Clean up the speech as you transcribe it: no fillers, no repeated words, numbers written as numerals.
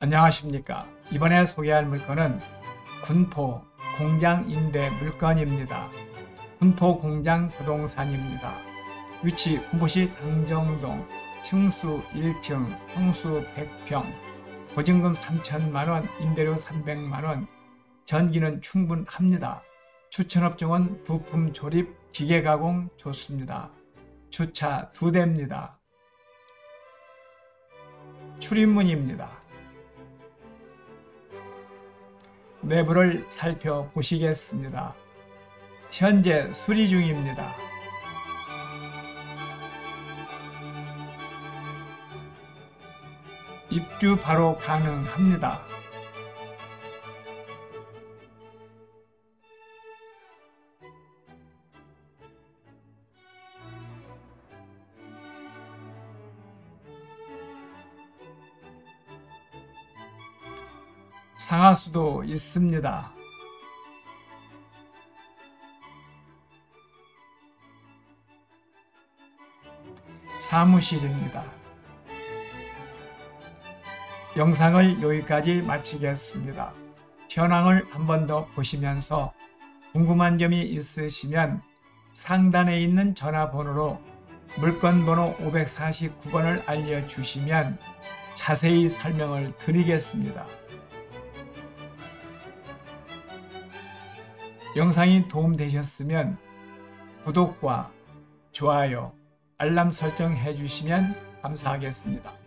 안녕하십니까. 이번에 소개할 물건은 군포 공장 임대 물건입니다. 군포 공장 부동산입니다. 위치 군포시 당정동 층수 1층 평수 100평 보증금 3천만원 임대료 300만원 전기는 충분합니다. 추천업종은 부품 조립 기계 가공 좋습니다. 주차 2대입니다. 출입문입니다. 내부를 살펴보시겠습니다. 현재 수리 중입니다. 입주 바로 가능합니다. 상하수도 있습니다. 사무실입니다. 영상을 여기까지 마치겠습니다. 현황을 한 번 더 보시면서 궁금한 점이 있으시면 상단에 있는 전화번호로 물건번호 549번을 알려주시면 자세히 설명을 드리겠습니다. 영상이 도움되셨으면 구독과 좋아요, 알람 설정 해주시면 감사하겠습니다.